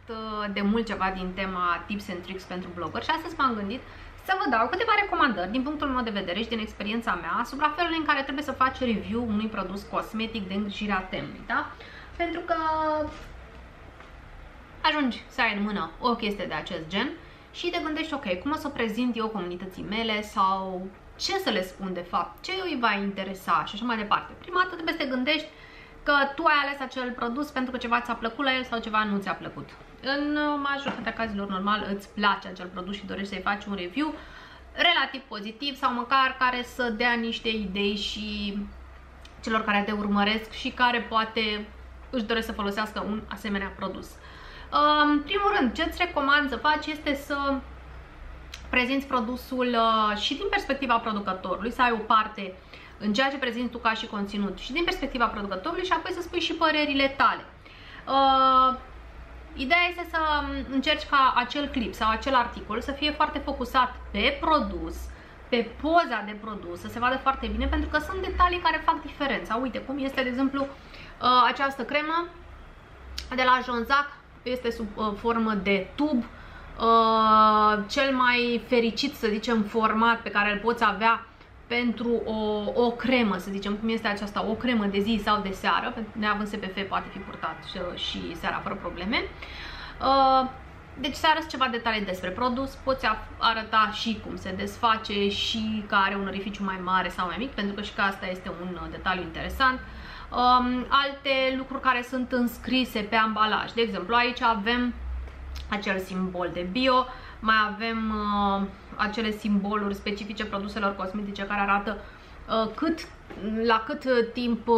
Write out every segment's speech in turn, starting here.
de mult ceva din tema tips and tricks pentru blogger și astăzi m-am gândit să vă dau câteva recomandări din punctul meu de vedere și din experiența mea asupra felului în care trebuie să faci review unui produs cosmetic de îngrijire a temului, da? Pentru că ajungi să ai în mână o chestie de acest gen și te gândești, ok, cum o să o prezint eu comunității mele sau ce să le spun de fapt, ce îi va interesa și așa mai departe. Prima dată trebuie să te gândești că tu ai ales acel produs pentru că ceva ți-a plăcut la el sau ceva nu ți-a plăcut. În majoritatea cazurilor, normal, îți place acel produs și dorești să-i faci un review relativ pozitiv sau măcar care să dea niște idei și celor care te urmăresc și care poate își doresc să folosească un asemenea produs. În primul rând, ce-ți recomand să faci este să prezinți produsul și din perspectiva producătorului, să ai o parte în ceea ce prezinți tu ca și conținut și din perspectiva producătorului și apoi să spui și părerile tale. Ideea este să încerci ca acel clip sau acel articol să fie foarte focusat pe produs, pe poza de produs, să se vadă foarte bine, pentru că sunt detalii care fac diferența. Uite cum este, de exemplu, această cremă de la Jonzac, este sub formă de tub, cel mai fericit, să zicem, format pe care îl poți avea pentru o cremă, să zicem, cum este aceasta, o cremă de zi sau de seară, neavând SPF poate fi purtat și seara fără probleme. Deci să arăți ceva detalii despre produs, poți arăta și cum se desface și că are un orificiu mai mare sau mai mic, pentru că și că asta este un detaliu interesant. Alte lucruri care sunt înscrise pe ambalaj, de exemplu aici avem acel simbol de bio, mai avem acele simboluri specifice produselor cosmetice care arată la cât timp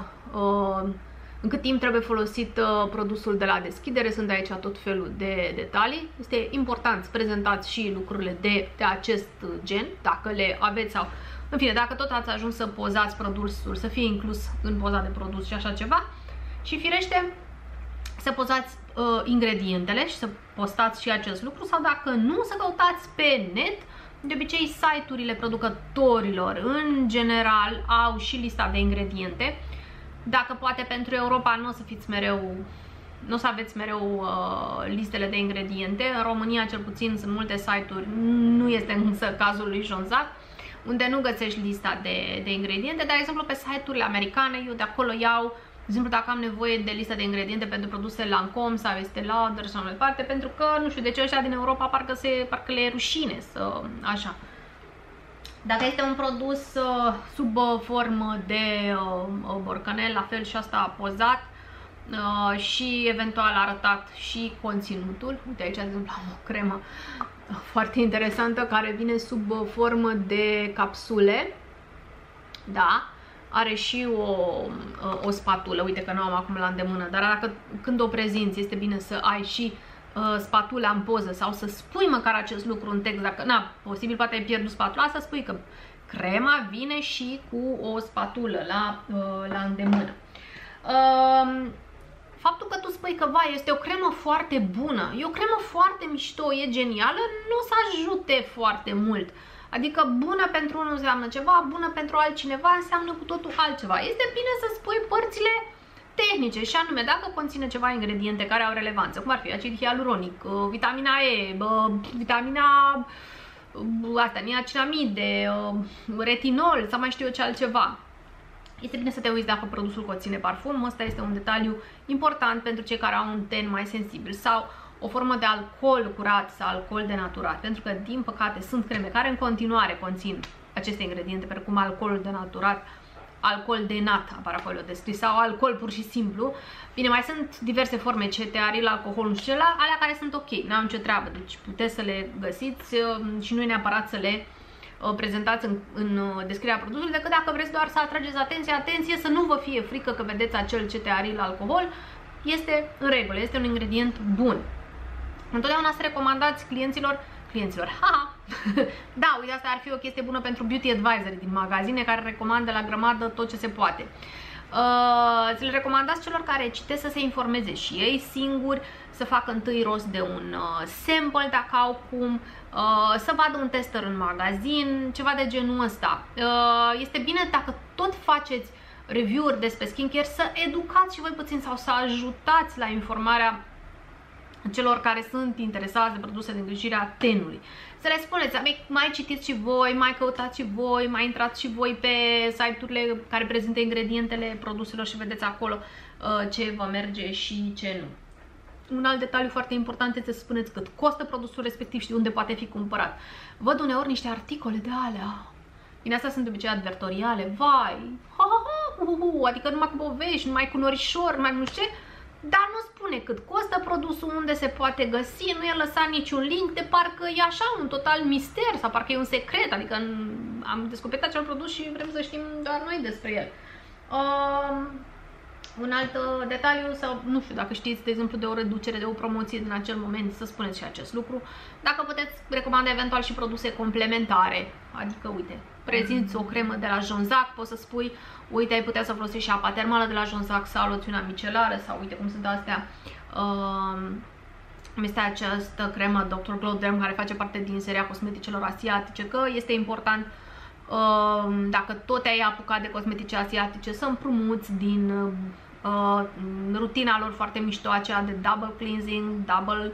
în cât timp trebuie folosit produsul de la deschidere. Sunt aici tot felul de detalii. Este important să prezentați și lucrurile de acest gen, dacă le aveți sau, în fine, dacă tot ați ajuns să pozați produsul, să fie inclus în poza de produs și așa ceva. Și firește, să pozați ingredientele și să postați și acest lucru, sau dacă nu, să căutați pe net. De obicei, site-urile producătorilor în general au și lista de ingrediente. Dacă poate pentru Europa nu o să fiți mereu, nu o să aveți mereu listele de ingrediente. În România, cel puțin, sunt multe site-uri, nu este însă cazul lui Jonzac, unde nu găsești lista de ingrediente, dar, de exemplu, pe site-urile americane, eu de acolo iau, de exemplu, dacă am nevoie de lista de ingrediente pentru produse Lancome sau Estée Lauder și așa mai departe, pentru că, nu știu de ce, ăștia din Europa parcă le e rușine să, așa. Dacă este un produs sub formă de borcanel, la fel și asta pozat și eventual arătat și conținutul. Uite aici, de exemplu, am o cremă foarte interesantă care vine sub formă de capsule, da, are și o spatulă, uite că nu am acum la îndemână, dar când o prezinți este bine să ai și spatula în poză sau să spui măcar acest lucru în text, dacă, na, posibil poate ai pierdut spatula, să spui că crema vine și cu o spatulă la îndemână. Faptul că tu spui că, vai, este o cremă foarte bună, e o cremă foarte mișto, e genială, nu o să ajute foarte mult. Adică bună pentru unul înseamnă ceva, bună pentru altcineva înseamnă cu totul altceva. Este bine să spui părțile tehnice și anume dacă conține ceva ingrediente care au relevanță, cum ar fi acid hialuronic, vitamina E, vitamina asta, niacinamide, retinol sau mai știu eu ce altceva. Este bine să te uiți dacă produsul conține parfum, ăsta este un detaliu important pentru cei care au un ten mai sensibil, sau o formă de alcool curat sau alcool denaturat, pentru că, din păcate, sunt creme care în continuare conțin aceste ingrediente, precum alcoolul denaturat, alcool denat, apar acolo descris, sau alcool pur și simplu. Bine, mai sunt diverse forme, cetearil, alcohol, nu știu ce, alea care sunt ok, n-am nicio treabă, deci puteți să le găsiți și nu e neapărat să le prezentați în descrierea produsului, decât dacă vreți doar să atrageți atenție, să nu vă fie frică că vedeți acel cetearil, alcohol, este în regulă, este un ingredient bun. Întotdeauna să recomandați clienților, haha, da, uite, asta ar fi o chestie bună pentru beauty advisory din magazine care recomandă la grămadă tot ce se poate. Să le recomandați celor care citesc să se informeze și ei singuri, să facă întâi rost de un sample dacă au cum, să vadă un tester în magazin, ceva de genul ăsta. Este bine dacă tot faceți review-uri despre skincare să educați și voi puțin sau să ajutați la informarea celor care sunt interesați de produse de îngrijire a tenului. Să le spuneți, mai citiți și voi, mai căutați și voi, mai intrați și voi pe site-urile care prezintă ingredientele produselor și vedeți acolo ce vă merge și ce nu. Un alt detaliu foarte important este să spuneți cât costă produsul respectiv și de unde poate fi cumpărat. Văd uneori niște articole de alea. Din astea sunt de obicei advertoriale, vai, adică numai cu povești, numai cu norișori, numai nu știu ce, dar nu spune cât costă produsul, unde se poate găsi, nu i-a lăsat niciun link, de parcă e așa un total mister sau parcă e un secret, adică am descoperit acel produs și vrem să știm doar noi despre el. Un alt detaliu, sau nu știu, dacă știți, de exemplu, de o reducere, de o promoție din acel moment, să spuneți și acest lucru. Dacă puteți recomanda eventual și produse complementare, adică, uite, prezinți o cremă de la Jonzac, poți să spui, uite, ai putea să folosești și apa termală de la Jonzac sau loțiunea micelară, sau uite cum sunt astea, este această cremă Dr. Glow Derm, care face parte din seria cosmeticelor asiatice, că este important, dacă tot ai apucat de cosmetice asiatice, să împrumuți din rutina lor foarte mișto, aceea de double cleansing, double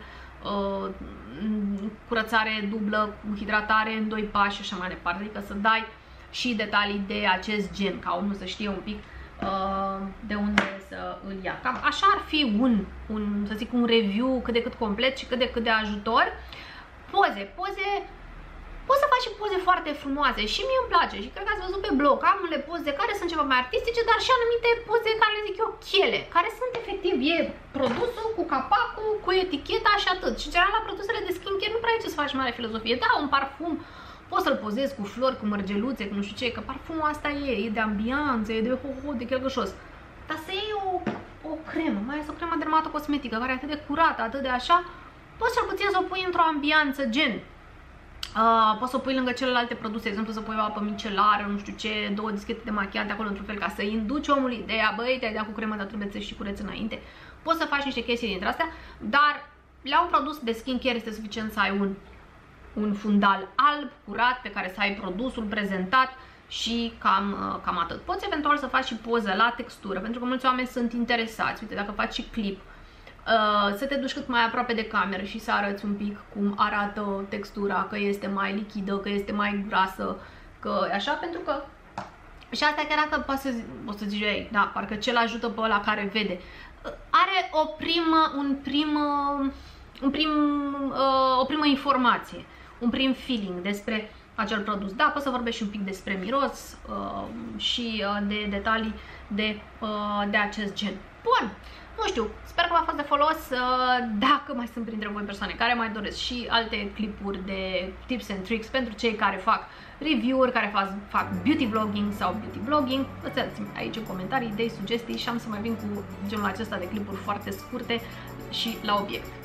curățare dublă cu hidratare în 2 pași și așa mai departe, adică să dai și detalii de acest gen, ca omul să știe un pic de unde să îl ia. Cam așa ar fi să zic, un review cât de cât complet și cât de cât de ajutor. Poze, poți să faci și poze foarte frumoase și mie îmi place și cred că ați văzut pe blog, am unele poze care sunt ceva mai artistice, dar și anumite poze care le zic eu chele, care sunt efectiv, e produsul cu capacul, cu eticheta și atât. Și general la produsele de skincare nu prea ai ce să faci mare filozofie. Da, un parfum poți să-l pozezi cu flori, cu mărgeluțe, cu nu știu ce, că parfumul asta e de ambianță, e de ho-ho, de chelgășos. Dar să iei o cremă, mai ales o cremă dermatocosmetică care e atât de curată, atât de așa, poți cel puțin să o pui într-o ambianță gen. Poți să o pui lângă celelalte produse, de exemplu să pui o apă micelară, nu știu ce, 2 dischete de machiat de acolo într-un fel, ca să induci omul ideea, băi, te-ai dat cu cremă, dar trebuie să și cureți înainte. Poți să faci niște chestii dintre astea, dar la un produs de skincare este suficient să ai un fundal alb, curat, pe care să ai produsul prezentat și cam atât. Poți eventual să faci și poză la textură, pentru că mulți oameni sunt interesați. Uite, dacă faci și clip, să te duci cât mai aproape de cameră și să arăți un pic cum arată textura, că este mai lichidă, că este mai grasă, că așa, pentru că și asta chiar dacă o să zici, ei, da, parcă ce-l ajută pe ăla care vede. Are o primă informație, un prim feeling despre acel produs. Da, poți să vorbești un pic despre miros și de detalii de acest gen. Bun, nu știu, sper că v-a fost de folos. Dacă mai sunt printre voi persoane care mai doresc și alte clipuri de tips and tricks pentru cei care fac review-uri, care fac beauty vlogging sau beauty vlogging, lăsați-mi aici în comentarii idei, sugestii și am să mai vin cu genul acesta de clipuri foarte scurte și la obiect.